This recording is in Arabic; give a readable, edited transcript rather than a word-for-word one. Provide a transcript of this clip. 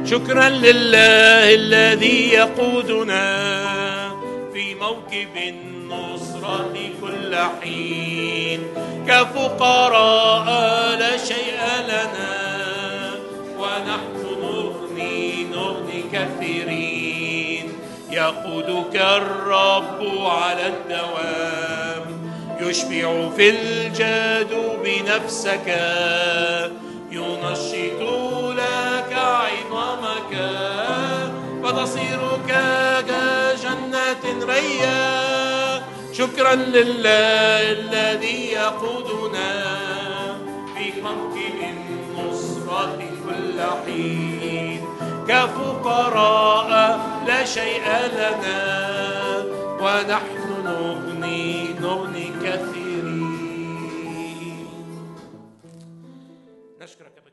شكرا لله الذي يقودنا في موكب النصرة كل حين، كفقراء لا شيء لنا ونحن نغني كثيرين. يقودك الرب على الدوام، يشبع في الجدوب نفسك، ينشط لك عظامك، فتصير كجنة ريا. شكرا لله الذي يقودنا في موكب النصرة كل حين، كفقراء لا شيء لنا ونحن نغني كثيرين. نشكرك.